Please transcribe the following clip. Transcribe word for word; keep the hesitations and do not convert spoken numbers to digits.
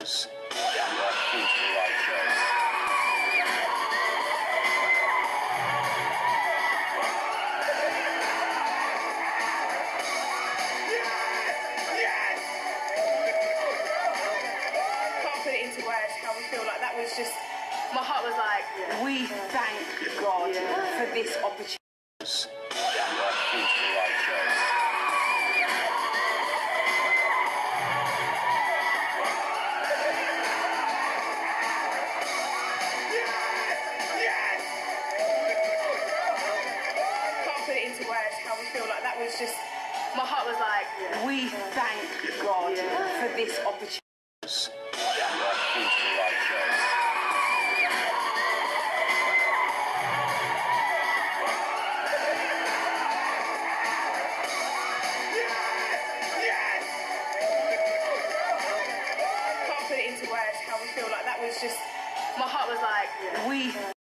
You are true to the right choice. Can't put it into words how we feel. Like that was just, my heart was like, we thank God for this opportunity. You are true to the right choice. Can't put it into words how we feel. Like that was just, my heart was like, we thank God for this opportunity. You are true to the right choice. Can't put it into words how we feel. Like that was just, my heart was like, we